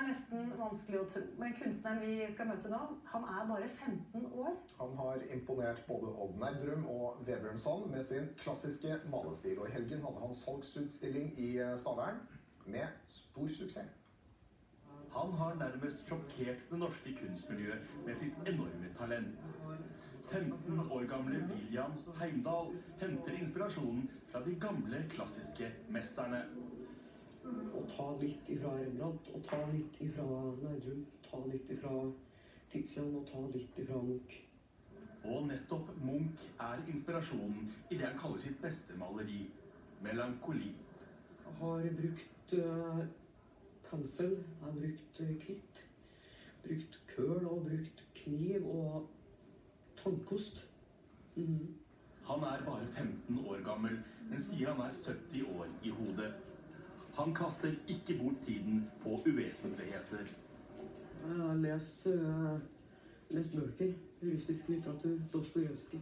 nesten vanskelig å tro, men kunstneren vi skal møte nå, han bare 15 år. Han har imponert både Odd Nerdrum og Vebjørnson med sin klassiske malestil, og i helgen hadde han salgsutstilling i Stavern med stor suksess. Han har nærmest sjokkert det norske kunstmiljøet med sitt enorme talent. 15 år gamle William Heimdal henter inspirasjonen fra de gamle klassiske mesterne. Å ta litt ifra Rembrandt, og ta litt ifra Nerdrum, ta litt ifra Titian og ta litt ifra Munch. Og nettopp Munch inspirasjonen i det han kaller sitt beste maleri, melankoli. Jeg har brukt pensel, jeg har brukt kvitt, brukt køl og brukt kniv og tannkost. Han bare 15 år gammel, men sier han 70 år i hodet. Han kaster ikke bort tiden på uvesentligheter. Jeg har lest bøker, russisk litteratur, Dostojevskij.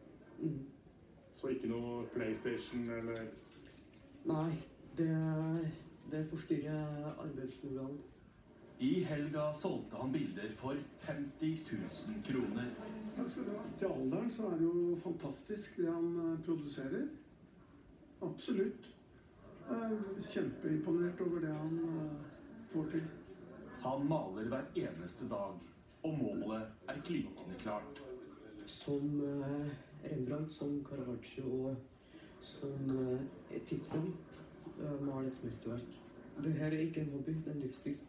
Så ikke noe PlayStation eller? Nei, det forstyrrer arbeidsmoralen. I helga solgte han bilder for 50 000 kroner. Takk skal du ha. Til alderen så det jo fantastisk det han produserer. Absolutt. Jeg kjempeimponert over det han får til. Han maler hver eneste dag, og målet klinkende klart. Som Rembrandt, som Caravaggio og som Titian maler et mesterverk. Det her ikke en hobby, det en livsstil.